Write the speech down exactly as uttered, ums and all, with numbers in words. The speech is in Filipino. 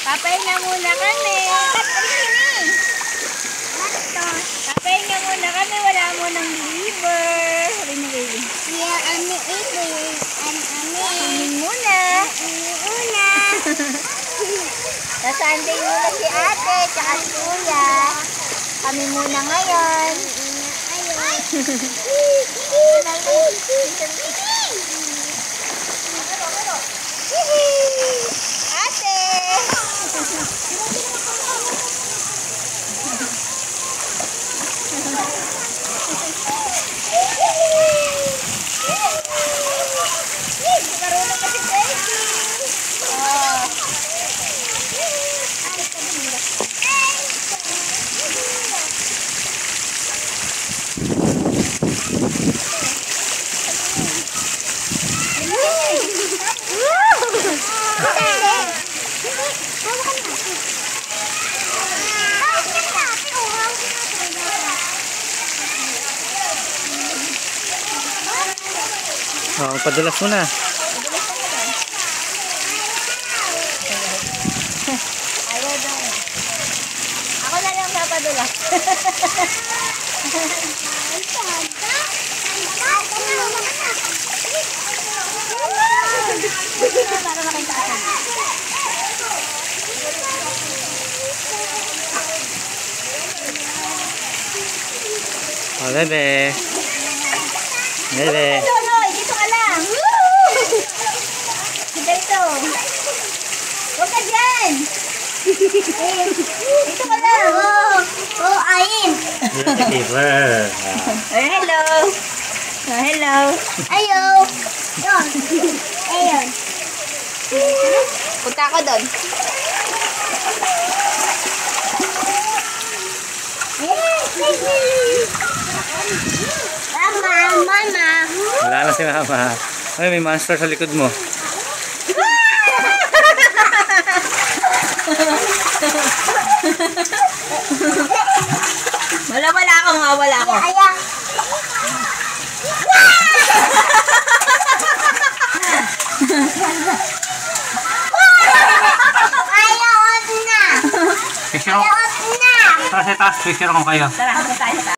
Papahinga muna kami. Papahinga muna kami. Wala mo ng liver. Sabi mo, baby. Yeah, ami ibe. Ami ami. Kami muna. Ami una. Sa Sunday muna si ate, tsaka si kuya. Kami muna ngayon. Ate! Marunong kasi Tracy. Oh. Oh, padulas mo na. Ayaw daw. Ako na lang papadulas. Para makita ka. Oh, bebe. Bebe. Dito ka lang. Dito. Huwag ka dyan. Dito ka lang. Oh, oh, ayin. Fever. Oh, hello. Oh, hello. Ayo. Yon. Ayon. Punta ako doon. Mama, mama. Wala na si mama. Ay, may monster sa likod mo. Wala, wala ako, mga wala ako. Aya. Ayaw na. Picture ko. Ayaw na. Tara sa taas, picture ko kayo. Tara, punta tayo sa